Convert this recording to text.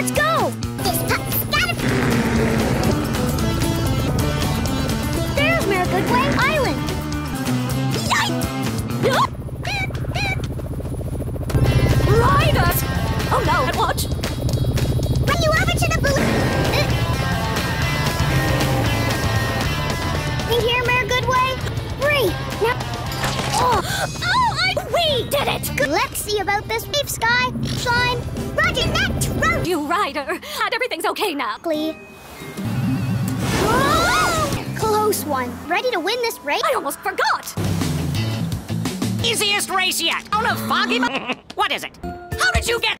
Let's go! This pup's gotta... There's Mayor Goodway Island! Yikes! Riders! Oh no, watch! Run you over to the balloon! In here, Mayor Goodway? Great! Now... We did it! Good. Let's see about this beef, Sky. Shine. Roger that, Road. You rider! And everything's okay now. Close one. Ready to win this race? I almost forgot! Easiest race yet. On a foggy... What is it? How did you get...